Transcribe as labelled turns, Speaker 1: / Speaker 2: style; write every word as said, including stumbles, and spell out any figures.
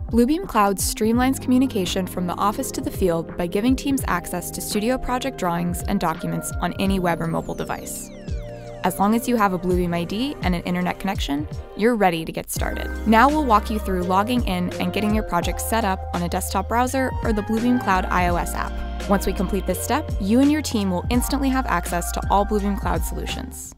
Speaker 1: Bluebeam Cloud streamlines communication from the office to the field by giving teams access to studio project drawings and documents on any web or mobile device. As long as you have a Bluebeam I D and an internet connection, you're ready to get started. Now we'll walk you through logging in and getting your project set up on a desktop browser or the Bluebeam Cloud iOS app. Once we complete this step, you and your team will instantly have access to all Bluebeam Cloud solutions.